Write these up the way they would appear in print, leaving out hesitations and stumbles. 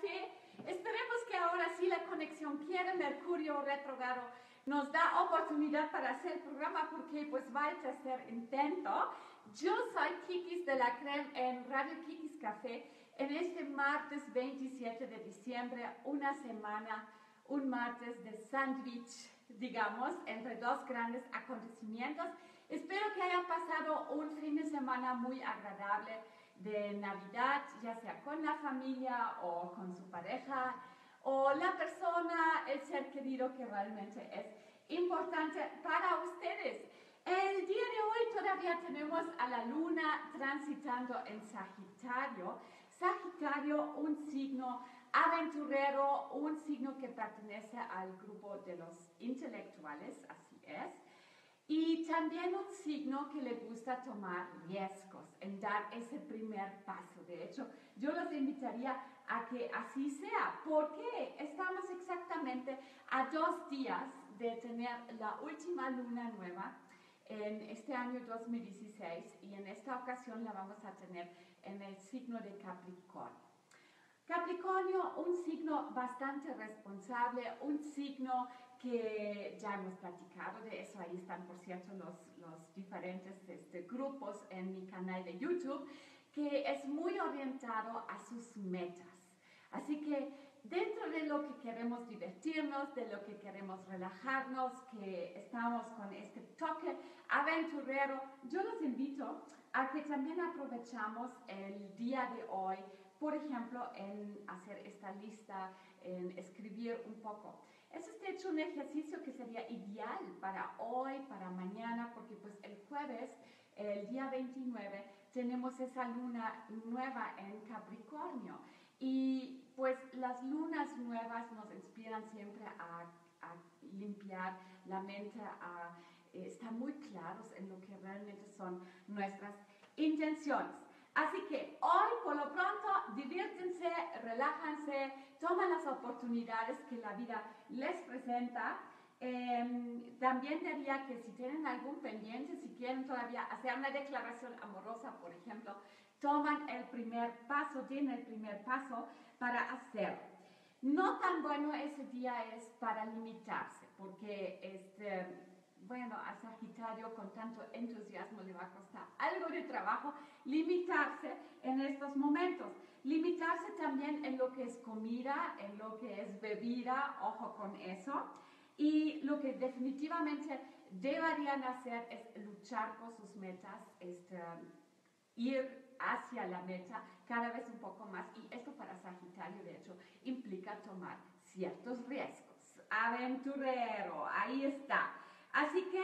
sí. Esperemos que ahora sí la conexión quiere Mercurio retrógrado nos da oportunidad para hacer el programa porque pues va el tercer intento. Yo soy Kikis de la Creme en Radio Kikis Café en este martes 27 de diciembre, una semana, un martes de sándwich, digamos, entre dos grandes acontecimientos. Espero que haya pasado un fin de semana muy agradable de Navidad, ya sea con la familia o con su pareja, o la persona, el ser querido que realmente es importante para ustedes. El día de hoy todavía tenemos a la luna transitando en Sagitario. Sagitario, un signo aventurero, un signo que pertenece al grupo de los intelectuales, así es. Y también un signo que le gusta tomar riesgos, en dar ese primer paso. De hecho, yo los invitaría a que así sea, porque estamos exactamente a 2 días de tener la última luna nueva en este año 2016 y en esta ocasión la vamos a tener en el signo de Capricornio. Capricornio, un signo bastante responsable, un signo que ya hemos platicado de eso, ahí están por cierto los diferentes grupos en mi canal de YouTube, que es muy orientado a sus metas. Así que dentro de lo que queremos divertirnos, de lo que queremos relajarnos, que estamos con este toque aventurero, yo los invito a que también aprovechamos el día de hoy, por ejemplo, en hacer esta lista, en escribir un poco. Eso es de hecho un ejercicio que sería ideal para hoy, para mañana, porque pues el jueves, el día 29, tenemos esa luna nueva en Capricornio. Y pues las lunas nuevas nos inspiran siempre a limpiar la mente, a estar muy claros en lo que realmente son nuestras intenciones. Así que hoy, por lo pronto, diviértense, relájense, tomen las oportunidades que la vida les presenta. También diría que si tienen algún pendiente, si quieren todavía hacer una declaración amorosa, por ejemplo, toman el primer paso, den el primer paso para hacerlo. No tan bueno ese día es para limitarse, porque bueno, a Sagitario con tanto entusiasmo le va a costar algo de trabajo limitarse en estos momentos. Limitarse también en lo que es comida, en lo que es bebida, ojo con eso. Y lo que definitivamente deberían hacer es luchar por sus metas, ir hacia la meta cada vez un poco más. Y esto para Sagitario, de hecho, implica tomar ciertos riesgos. Aventurero, ahí está. Así que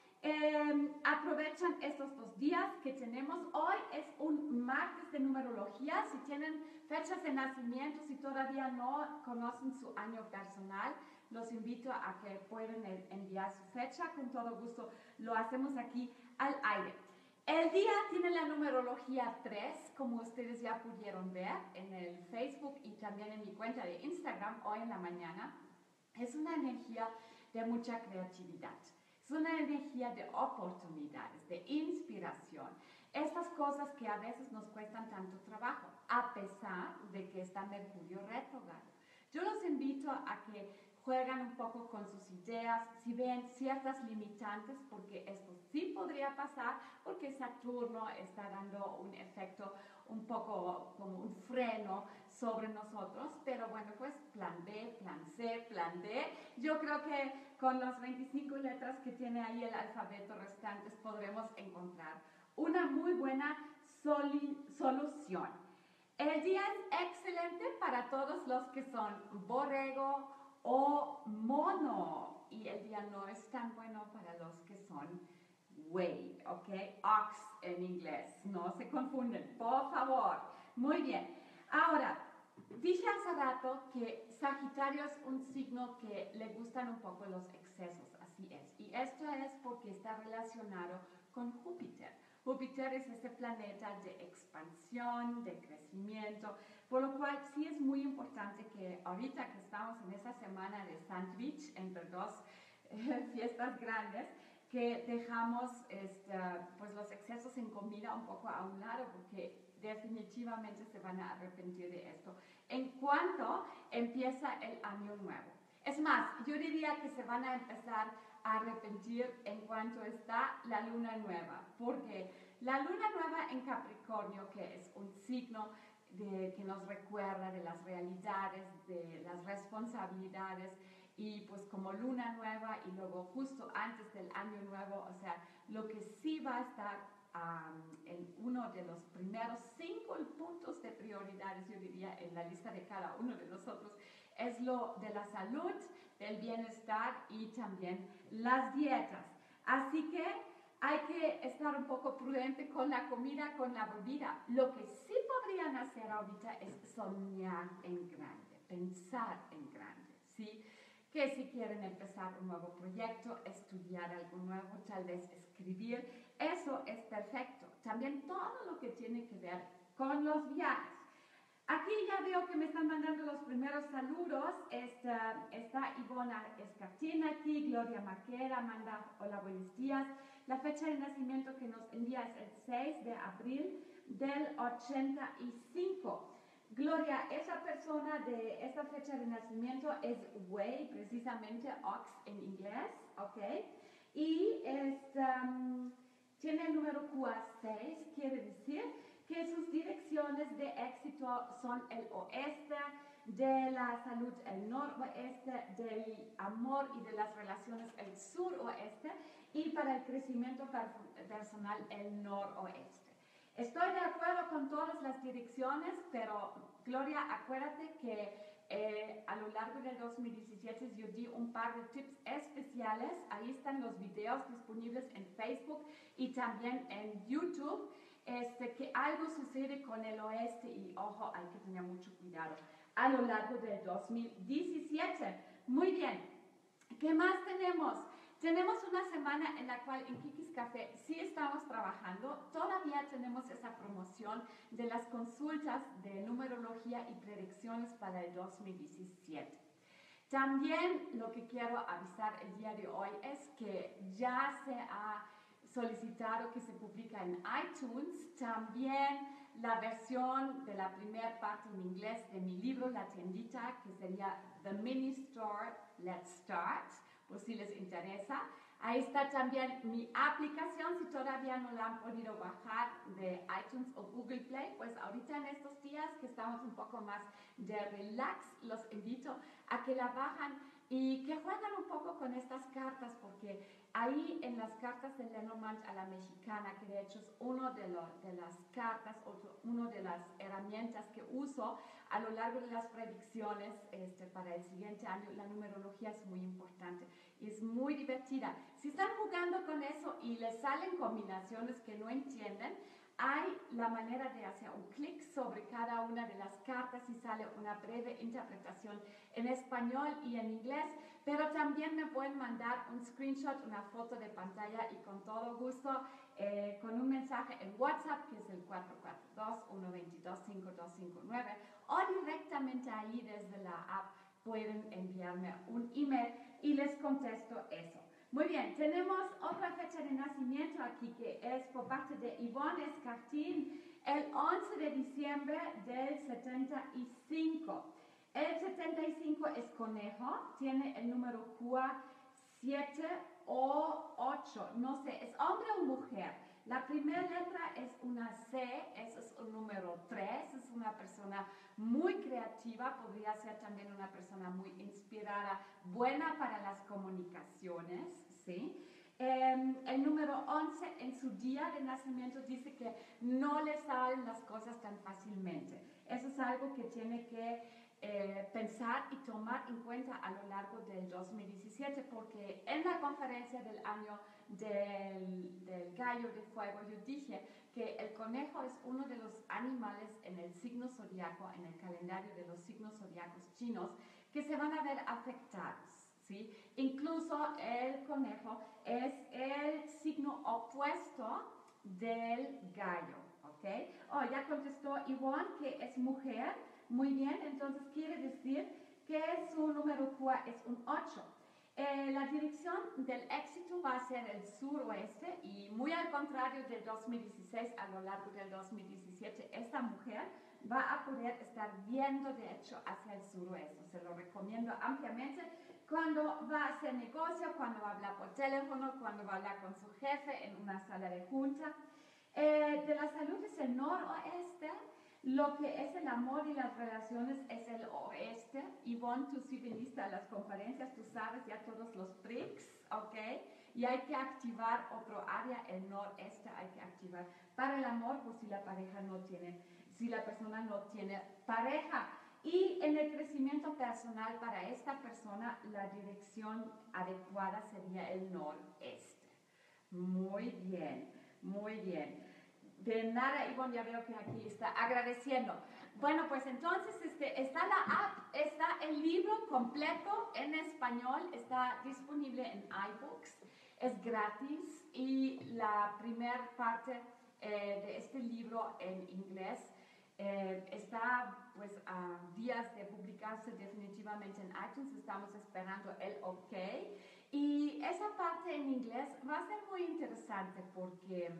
aprovechan estos 2 días que tenemos. Hoy es un martes de numerología. Si tienen fechas de nacimiento, si todavía no conocen su año personal, los invito a que puedan enviar su fecha. Con todo gusto lo hacemos aquí al aire. El día tiene la numerología 3, como ustedes ya pudieron ver en el Facebook y también en mi cuenta de Instagram hoy en la mañana. Es una energía de mucha creatividad. Es una energía de oportunidades, de inspiración. Estas cosas que a veces nos cuestan tanto trabajo, a pesar de que está Mercurio retrógrado. Yo los invito a que jueguen un poco con sus ideas, si ven ciertas limitantes, porque esto sí podría pasar, porque Saturno está dando un efecto un poco como un freno sobre nosotros, pero bueno, pues plan B, plan C, plan D. Yo creo que con las 25 letras que tiene ahí el alfabeto restantes podremos encontrar una muy buena solución. El día es excelente para todos los que son borrego o mono, y el día no es tan bueno para los que son güey, ¿ok? Ox en inglés, no se confunden, por favor. Muy bien, ahora, dije hace rato que Sagitario es un signo que le gustan un poco los excesos, así es, y esto es porque está relacionado con Júpiter. Júpiter es ese planeta de expansión, de crecimiento, por lo cual sí es muy importante que ahorita que estamos en esa semana de sándwich entre 2 fiestas grandes, que dejamos pues los excesos en comida un poco a un lado, porque definitivamente se van a arrepentir de esto. En cuanto empieza el año nuevo. Es más, yo diría que se van a empezar a arrepentir en cuanto está la luna nueva, porque la luna nueva en Capricornio, que es un signo que nos recuerda de las realidades, de las responsabilidades, y pues como luna nueva y luego justo antes del año nuevo, o sea, lo que sí va a estar en uno de los primeros 5 puntos de prioridades, yo diría, en la lista de cada uno de nosotros, es lo de la salud, del bienestar y también las dietas. Así que hay que estar un poco prudente con la comida, con la bebida. Lo que sí podrían hacer ahorita es soñar en grande, pensar en grande, ¿sí? Que si quieren empezar un nuevo proyecto, estudiar algo nuevo, tal vez escribir, eso es perfecto. También todo lo que tiene que ver con los viajes. Aquí ya veo que me están mandando los primeros saludos. Está Ivona Escartín aquí, Gloria Maquera manda hola, buenos días. La fecha de nacimiento que nos envía es el 6 de abril del 85. Gloria, esa persona de esta fecha de nacimiento es Way, precisamente Ox en inglés, ¿ok? Y tiene el número QA6, quiere decir que sus direcciones de éxito son el oeste, de la salud el noroeste, del amor y de las relaciones el suroeste y para el crecimiento personal el noroeste. Estoy de acuerdo con todas las direcciones, pero Gloria, acuérdate que a lo largo del 2017 yo di un par de tips especiales. Ahí están los videos disponibles en Facebook y también en YouTube. Que algo sucede con el oeste y ojo, hay que tener mucho cuidado a lo largo del 2017. Muy bien, ¿qué más tenemos? Tenemos una semana en la cual en Kikis Café sí estamos trabajando. Todavía tenemos esa promoción de las consultas de numerología y predicciones para el 2017. También lo que quiero avisar el día de hoy es que ya se ha solicitado que se publica en iTunes también la versión de la primera parte en inglés de mi libro La Tiendita, que sería The Mini Store Let's Start, por si les interesa. Ahí está también mi aplicación, si todavía no la han podido bajar de iTunes o Google Play, pues ahorita en estos días que estamos un poco más de relax, los invito a que la bajan y que jueguen un poco con estas cartas, porque ahí en las cartas de Lenormand a la mexicana, que de hecho es una de las cartas, una de las herramientas que uso a lo largo de las predicciones para el siguiente año, la numerología es muy importante y es muy divertida. Si están jugando con eso y les salen combinaciones que no entienden, hay la manera de hacer un clic sobre cada una de las cartas y sale una breve interpretación en español y en inglés, pero también me pueden mandar un screenshot, una foto de pantalla y con todo gusto con un mensaje en WhatsApp, que es el 442-122-5259, o directamente ahí desde la app pueden enviarme un email y les contesto eso. Muy bien, tenemos otra fecha de nacimiento aquí que es por parte de Ivonne Escartín, el 11 de diciembre del 75. El 75 es conejo, tiene el número QA 7 o 8, no sé, es hombre o mujer. La primera letra es una C, ese es un número 3, es una persona muy creativa, podría ser también una persona muy inspirada, buena para las comunicaciones, ¿sí? El número 11 en su día de nacimiento dice que no le salen las cosas tan fácilmente. Eso es algo que tiene que pensar y tomar en cuenta a lo largo del 2017, porque en la conferencia del año del gallo de fuego yo dije que el conejo es uno de los animales en el signo zodiaco, en el calendario de los signos zodiacos chinos, que se van a ver afectados, ¿sí? Incluso el conejo es el signo opuesto del gallo, ¿ok? Oh, ya contestó Ivonne que es mujer. Muy bien, entonces quiere decir que su número QA es un 8. La dirección del éxito va a ser el suroeste y muy al contrario del 2016, a lo largo del 2017, esta mujer va a poder estar viendo, de hecho, hacia el suroeste. Se lo recomiendo ampliamente cuando va a hacer negocio, cuando va a hablar por teléfono, cuando va a hablar con su jefe en una sala de junta. De la salud es el noroeste. Lo que es el amor y las relaciones es el oeste. Yvonne, tú sí viniste a las conferencias, tú sabes ya todos los tricks, ¿ok? Y hay que activar otro área, el noreste hay que activar. Para el amor, pues si la pareja no tiene, si la persona no tiene pareja. Y en el crecimiento personal para esta persona, la dirección adecuada sería el noreste. Muy bien, muy bien. De nada, Ivonne, ya veo que aquí está agradeciendo. Bueno, pues entonces está la app, está el libro completo en español, está disponible en iBooks, es gratis y la primera parte de este libro en inglés está pues a días de publicarse definitivamente en iTunes, estamos esperando el OK. Y esa parte en inglés va a ser muy interesante porque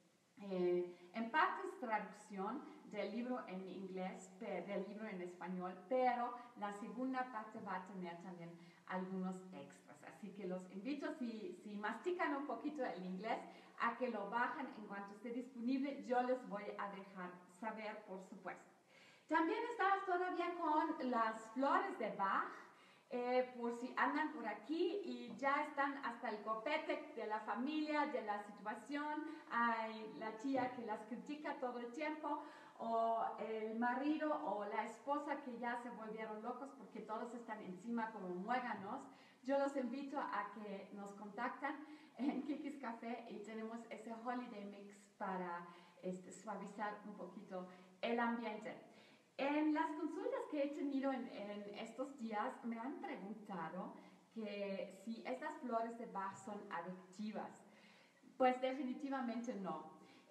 en parte es traducción del libro en inglés, del libro en español, pero la segunda parte va a tener también algunos extras. Así que los invito, si mastican un poquito el inglés, a que lo bajen en cuanto esté disponible. Yo les voy a dejar saber, por supuesto. También estamos todavía con las flores de Bach. Por si andan por aquí y ya están hasta el copete de la familia, de la situación, hay la tía que las critica todo el tiempo, o el marido o la esposa que ya se volvieron locos porque todos están encima como muéganos. Yo los invito a que nos contactan en Kikis Café y tenemos ese holiday mix para suavizar un poquito el ambiente. En las consultas que he tenido en estos días me han preguntado que si estas flores de Bach son adictivas. Pues definitivamente no.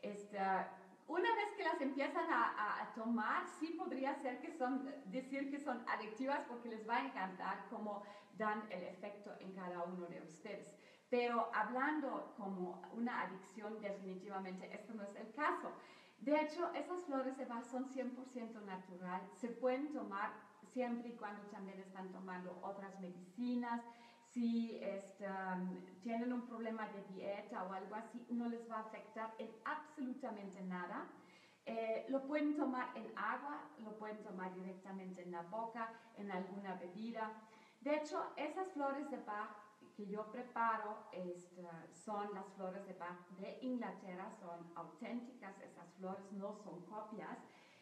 Una vez que las empiezan a tomar, sí podría ser que decir que son adictivas porque les va a encantar cómo dan el efecto en cada uno de ustedes. Pero hablando como una adicción, definitivamente esto no es el caso. De hecho, esas flores de Bach son 100% natural, se pueden tomar siempre y cuando también están tomando otras medicinas. Si tienen un problema de dieta o algo así, no les va a afectar en absolutamente nada. Lo pueden tomar en agua, lo pueden tomar directamente en la boca, en alguna bebida. De hecho, esas flores de Bach que yo preparo son las flores de Bach de Inglaterra, son auténticas, esas flores no son copias.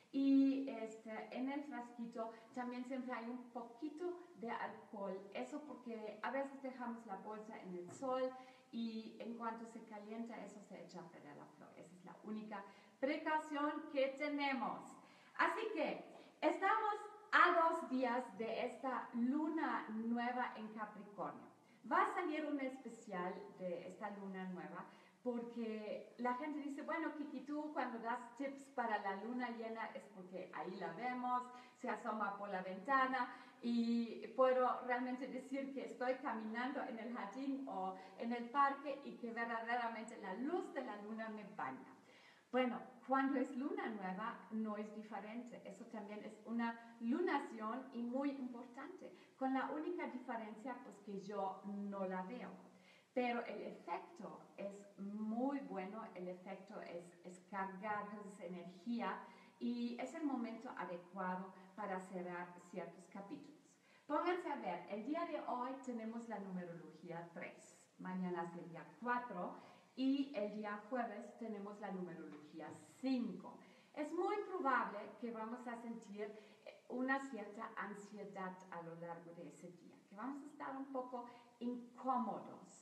Y en el frasquito también siempre hay un poquito de alcohol, eso porque a veces dejamos la bolsa en el sol y en cuanto se calienta eso se echa a perder la flor. Esa es la única precaución que tenemos. Así que estamos a 2 días de esta luna nueva en Capricornio. Va a salir un especial de esta luna nueva porque la gente dice, bueno, Kiki, tú cuando das tips para la luna llena es porque ahí la vemos, se asoma por la ventana y puedo realmente decir que estoy caminando en el jardín o en el parque y que verdaderamente la luz de la luna me baña. Bueno, cuando es luna nueva no es diferente, eso también es una lunación y muy importante, con la única diferencia pues que yo no la veo. Pero el efecto es muy bueno, el efecto es cargar esa energía y es el momento adecuado para cerrar ciertos capítulos. Pónganse a ver, el día de hoy tenemos la numerología 3, mañana es el día 4 y el día jueves tenemos la numerología 5. Es muy probable que vamos a sentir una cierta ansiedad a lo largo de ese día, que vamos a estar un poco incómodos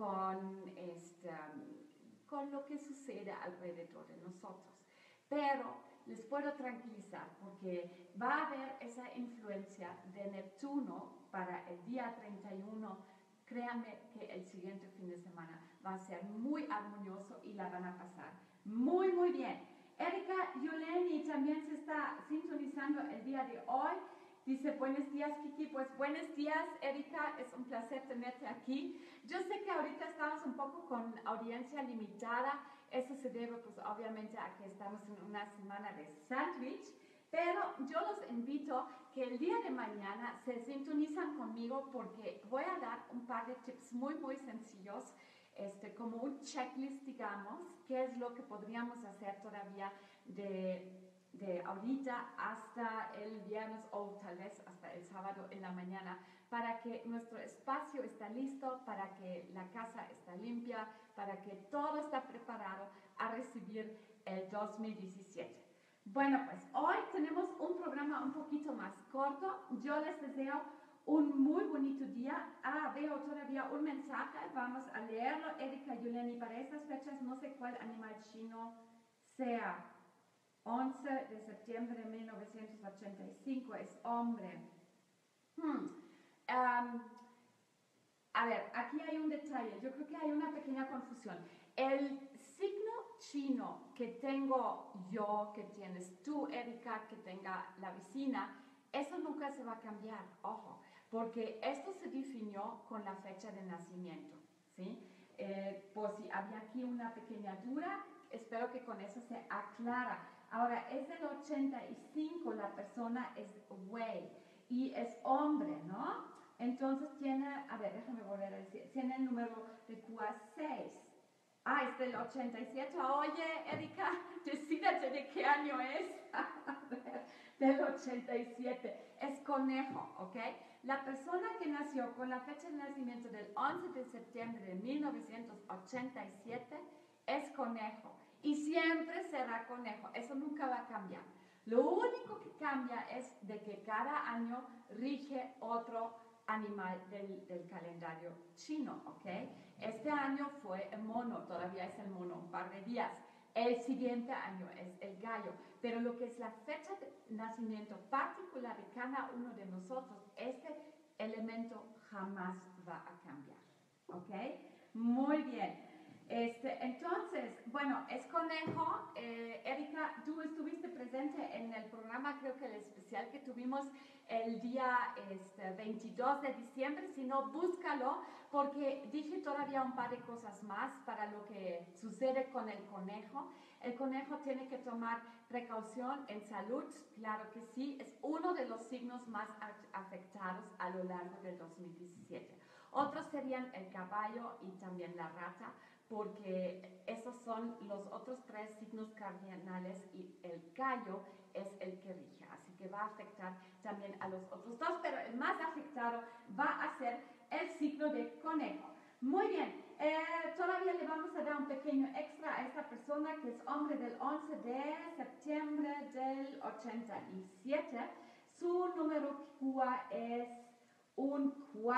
con lo que sucede alrededor de nosotros. Pero les puedo tranquilizar porque va a haber esa influencia de Neptuno para el día 31. Créanme que el siguiente fin de semana va a ser muy armonioso y la van a pasar muy, muy bien. Erika Yoleni también se está sintonizando el día de hoy. Dice, buenos días, Kiki. Pues buenos días, Erika. Es un placer tenerte aquí. Yo sé que ahorita estamos un poco con audiencia limitada. Eso se debe, pues, obviamente a que estamos en una semana de sándwich. Pero yo los invito que el día de mañana se sintonizan conmigo porque voy a dar un par de tips muy, muy sencillos, como un checklist, digamos, qué es lo que podríamos hacer todavía de ahorita hasta el viernes o tal vez hasta el sábado en la mañana para que nuestro espacio está listo, para que la casa está limpia, para que todo está preparado a recibir el 2017. Bueno, pues hoy tenemos un programa un poquito más corto. Yo les deseo un muy bonito día. Veo todavía un mensaje. Vamos a leerlo. Erika Yuleni, para estas fechas no sé cuál animal chino sea. 11 de septiembre de 1985 es hombre. A ver, aquí hay un detalle. Yo creo que hay una pequeña confusión. El signo chino que tengo yo, que tienes tú, Erika, que tenga la vecina, eso nunca se va a cambiar, ojo, porque esto se definió con la fecha de nacimiento, ¿sí? Por si había aquí una pequeña duda, espero que con eso se aclara. Ahora, es del 85, la persona es Wei y es hombre, ¿no? Entonces tiene, a ver, déjame volver a decir, tiene el número de QA 6. Es del 87. Oye, Erika, decídate de qué año es. Del 87. Es conejo, ¿ok? La persona que nació con la fecha de nacimiento del 11 de septiembre de 1987 es conejo. Y siempre será conejo. Eso nunca va a cambiar. Lo único que cambia es de que cada año rige otro animal del calendario chino, ¿ok? Este año fue el mono, todavía es el mono, un par de días. El siguiente año es el gallo. Pero lo que es la fecha de nacimiento particular de cada uno de nosotros, este elemento jamás va a cambiar, ¿ok? Muy bien. Entonces, bueno, es conejo. Erika, tú estuviste presente en el programa, creo que el especial que tuvimos el día 22 de diciembre. Si no, búscalo, porque dije todavía un par de cosas más para lo que sucede con el conejo. El conejo tiene que tomar precaución en salud, claro que sí, es uno de los signos más afectados a lo largo del 2017. Otros serían el caballo y también la rata, porque esos son los otros tres signos cardinales y el gallo es el que rige, así que va a afectar también a los otros dos, pero el más afectado va a ser el signo de conejo. Muy bien, todavía le vamos a dar un pequeño extra a esta persona que es hombre del 11 de septiembre del 87. Su número QA es un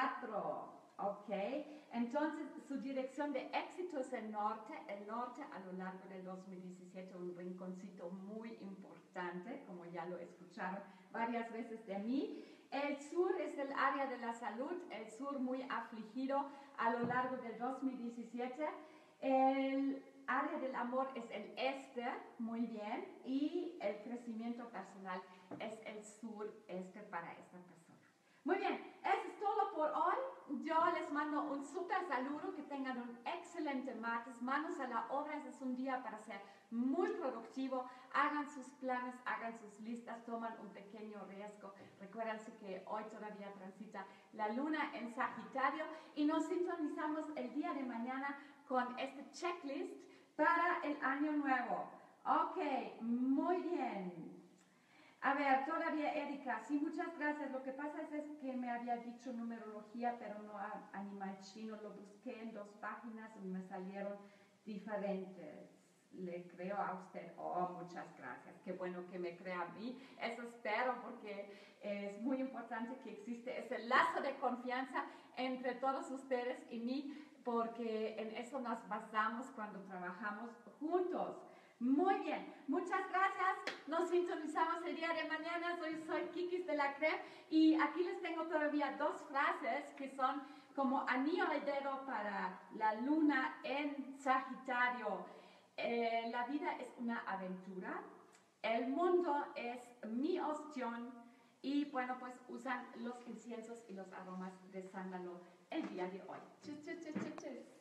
4. Ok, entonces su dirección de éxito es el norte a lo largo del 2017, un rinconcito muy importante, como ya lo escucharon varias veces de mí. El sur es el área de la salud, el sur muy afligido a lo largo del 2017. El área del amor es el este, muy bien, y el crecimiento personal es el sureste para esta persona. Muy bien, eso es todo por hoy. Yo les mando un súper saludo, que tengan un excelente martes, manos a la obra. Este es un día para ser muy productivo. Hagan sus planes, hagan sus listas, toman un pequeño riesgo. Recuérdense que hoy todavía transita la luna en Sagitario y nos sintonizamos el día de mañana con este checklist para el año nuevo. Ok, muy bien. A ver, todavía Erika, sí, muchas gracias. Lo que pasa es que me había dicho numerología, pero no a animal chino. Lo busqué en 2 páginas y me salieron diferentes. Le creo a usted. Oh, muchas gracias. Qué bueno que me crea a mí. Eso espero, porque es muy importante que existe ese lazo de confianza entre todos ustedes y mí, porque en eso nos basamos cuando trabajamos juntos. Muy bien, muchas gracias. Nos sintonizamos el día de mañana. Soy Kikis de la Creme y aquí les tengo todavía 2 frases que son como anillo al dedo para la luna en Sagitario. La vida es una aventura, el mundo es mi ostión y bueno, pues usan los inciensos y los aromas de sándalo el día de hoy. Chus, chus, chus, chus, chus.